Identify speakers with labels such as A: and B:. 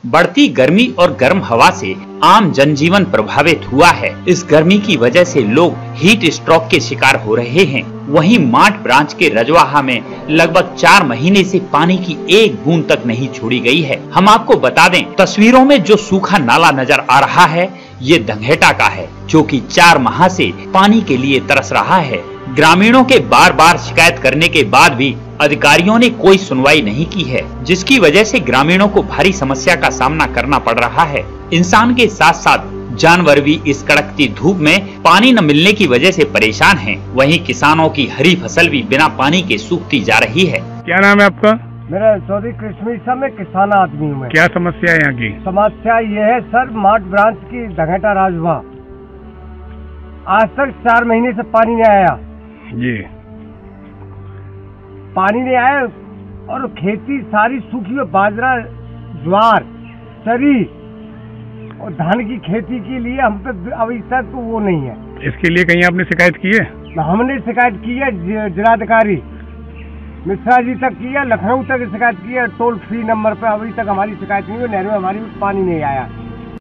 A: बढ़ती गर्मी और गर्म हवा से आम जनजीवन प्रभावित हुआ है। इस गर्मी की वजह से लोग हीट स्ट्रोक के शिकार हो रहे हैं। वहीं माट ब्रांच के रजवाहा में लगभग 4 महीने से पानी की एक बूंद तक नहीं छोड़ी गई है। हम आपको बता दें, तस्वीरों में जो सूखा नाला नजर आ रहा है ये धंगेटा का है, जो कि 4 माह से पानी के लिए तरस रहा है। ग्रामीणों के बार बार शिकायत करने के बाद भी अधिकारियों ने कोई सुनवाई नहीं की है, जिसकी वजह से ग्रामीणों को भारी समस्या का सामना करना पड़ रहा है। इंसान के साथ साथ जानवर भी इस कड़कती धूप में पानी न मिलने की वजह से परेशान हैं। वहीं किसानों की हरी फसल भी बिना पानी के सूखती जा रही है।
B: क्या नाम है आपका?
C: मेरा चौधरी कृष्ण, मैं किसान आदमी हूँ।
B: क्या समस्या है यहाँ की?
C: समस्या ये है सर, माट ब्रांच की धंगेटा राजवा आज तक 4 महीने से पानी नहीं आया
B: जी।
C: पानी नहीं आया और खेती सारी सूखी हुई, बाजरा, ज्वार, चरी और धान की खेती के लिए हम पे अभी तक तो वो नहीं है।
B: इसके लिए कहीं आपने शिकायत की है?
C: हमने शिकायत की है, जिलाधिकारी मिश्रा जी तक की है, लखनऊ तक शिकायत की है, टोल फ्री नंबर पे अभी तक हमारी शिकायत नहीं हुई। नहर में हमारी पानी नहीं आया।